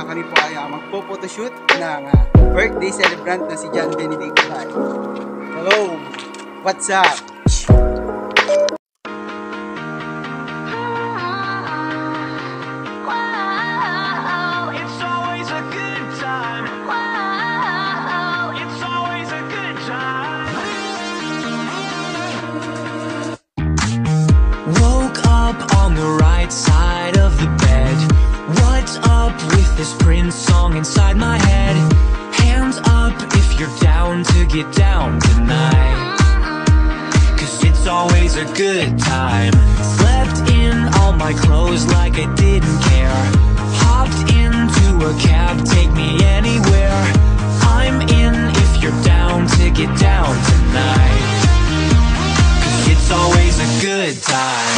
kami po ay magpo-photoshoot ng birthday celebrant na si John Benedict. Hello! What's up? Woke up on the right side of the bed. What's up with this Prince song inside my head? Hands up if you're down to get down tonight, 'cause it's always a good time. Slept in all my clothes like I didn't care. Hopped into a cab, take me anywhere. I'm in if you're down to get down tonight, 'cause it's always a good time.